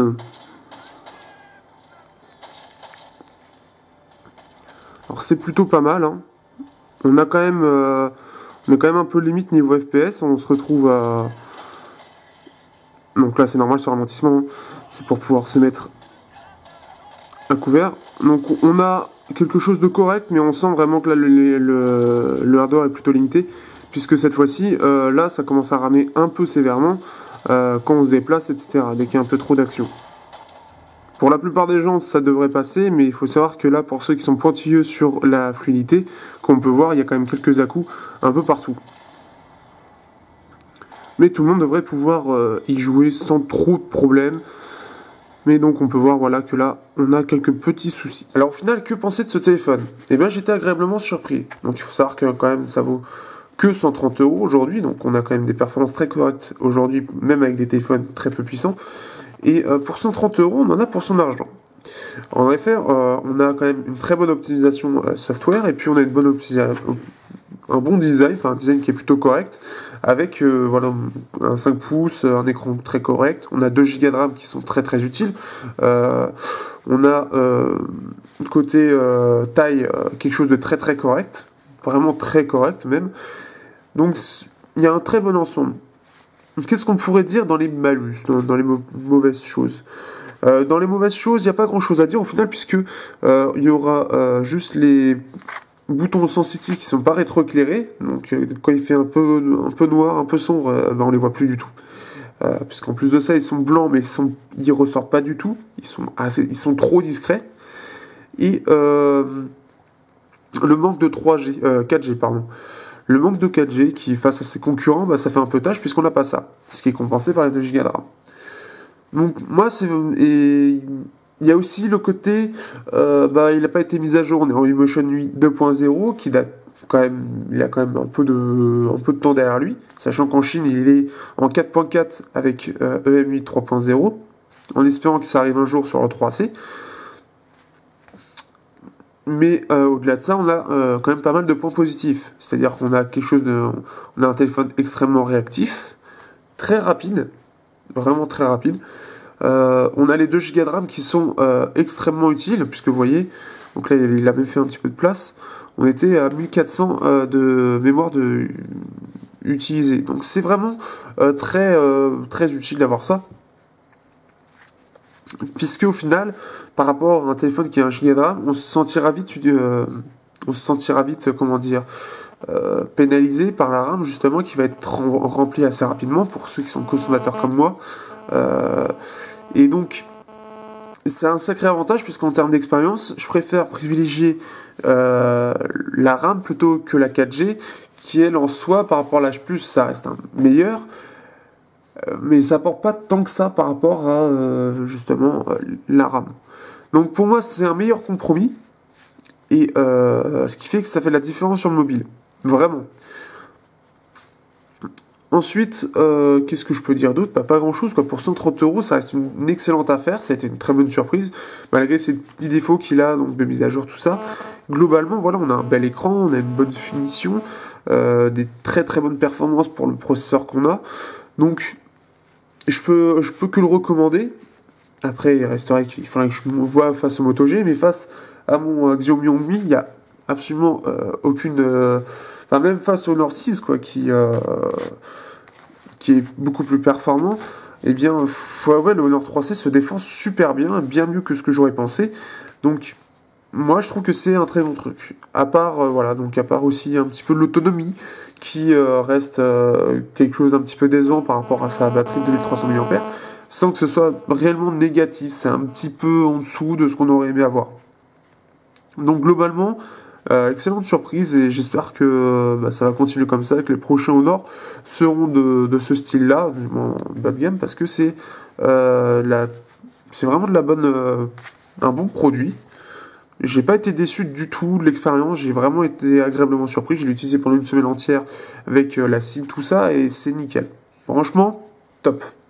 Alors c'est plutôt pas mal, hein. On est quand même un peu limite niveau FPS, on se retrouve à... Donc là c'est normal ce ralentissement, c'est pour pouvoir se mettre à couvert. Donc on a quelque chose de correct, mais on sent vraiment que là le hardware est plutôt limité. puisque cette fois-ci, là, ça commence à ramer un peu sévèrement quand on se déplace, etc., dès qu'il y a un peu trop d'action. Pour la plupart des gens, ça devrait passer, mais il faut savoir que là, pour ceux qui sont pointilleux sur la fluidité, qu'on peut voir, il y a quand même quelques à-coups un peu partout. Mais tout le monde devrait pouvoir y jouer sans trop de problèmes. Mais donc on peut voir voilà que là on a quelques petits soucis. Alors au final, que penser de ce téléphone? Eh bien j'étais agréablement surpris. Donc il faut savoir que quand même ça vaut que 130 € aujourd'hui. Donc on a quand même des performances très correctes aujourd'hui, même avec des téléphones très peu puissants. Et pour 130 € on en a pour son argent. En effet, on a quand même une très bonne optimisation software et puis on a une bonne optimisation, un bon design, enfin un design qui est plutôt correct, avec voilà, un 5 pouces, un écran très correct, on a 2 Go de RAM qui sont très très utiles, on a côté taille quelque chose de très très correct, vraiment très correct même, donc il y a un très bon ensemble. Qu'est-ce qu'on pourrait dire dans les malus, dans les mauvaises choses? Dans les mauvaises choses, il n'y a pas grand chose à dire au final, puisque il y aura juste les boutons sensitifs qui sont pas rétroéclairés, donc quand il fait un peu noir, un peu sombre, on les voit plus du tout. Puisqu'en plus de ça, ils sont blancs, mais ils ressortent pas du tout, ils sont trop discrets. Et le manque de 4G, pardon. Le manque de 4G qui, face à ses concurrents, ça fait un peu tâche puisqu'on n'a pas ça, ce qui est compensé par les 2 Go de RAM. Donc moi, il y a aussi le côté, il n'a pas été mis à jour, on est en UMotion 8 2.0, qui date quand même, il a quand même un peu de temps derrière lui, sachant qu'en Chine, il est en 4.4 avec EM8 3.0, en espérant que ça arrive un jour sur le 3C. Mais au-delà de ça, on a quand même pas mal de points positifs. C'est-à-dire qu'on a on a un téléphone extrêmement réactif, très rapide, vraiment très rapide. On a les 2 Go de RAM qui sont extrêmement utiles, puisque vous voyez, donc là il a même fait un petit peu de place. On était à 1400 de mémoire utilisée. Donc c'est vraiment très utile d'avoir ça. Puisque au final, par rapport à un téléphone qui a 1 Go de RAM, on se sentira vite, comment dire, pénalisé par la RAM, justement, qui va être remplie assez rapidement pour ceux qui sont consommateurs comme moi. Et donc, c'est un sacré avantage, puisqu'en termes d'expérience, je préfère privilégier la RAM plutôt que la 4G, qui elle en soi, par rapport à l'H+, ça reste un meilleur. Mais ça apporte pas tant que ça par rapport à justement la RAM. Donc pour moi c'est un meilleur compromis et ce qui fait que ça fait la différence sur le mobile, vraiment. Ensuite, qu'est-ce que je peux dire d'autre? Pas grand chose quoi. Pour 130 €, ça reste une excellente affaire, ça a été une très bonne surprise, malgré ces petits défauts qu'il a, donc de mise à jour, tout ça. Globalement, voilà, on a un bel écran, on a une bonne finition, des très très bonnes performances pour le processeur qu'on a. Donc je peux que le recommander. Après, il resterait qu'il faudrait que je me voie face au Moto G, mais face à mon Xiaomi Mi, il n'y a absolument aucune. Enfin, même face au Nord 6, quoi, qui est beaucoup plus performant, eh bien, le Honor 3C se défend super bien mieux que ce que j'aurais pensé. Donc, moi, je trouve que c'est un très bon truc. À part, à part aussi un petit peu de l'autonomie, qui reste quelque chose d'un petit peu décevant par rapport à sa batterie de 2300 mAh, sans que ce soit réellement négatif. C'est un petit peu en dessous de ce qu'on aurait aimé avoir. Donc globalement, excellente surprise, et j'espère que ça va continuer comme ça, que les prochains Honor seront de ce style-là, en bas de gamme, parce que c'est vraiment un bon produit. J'ai pas été déçu du tout de l'expérience, j'ai vraiment été agréablement surpris. Je l'ai utilisé pendant une semaine entière avec la SIM, tout ça, et c'est nickel. Franchement, top.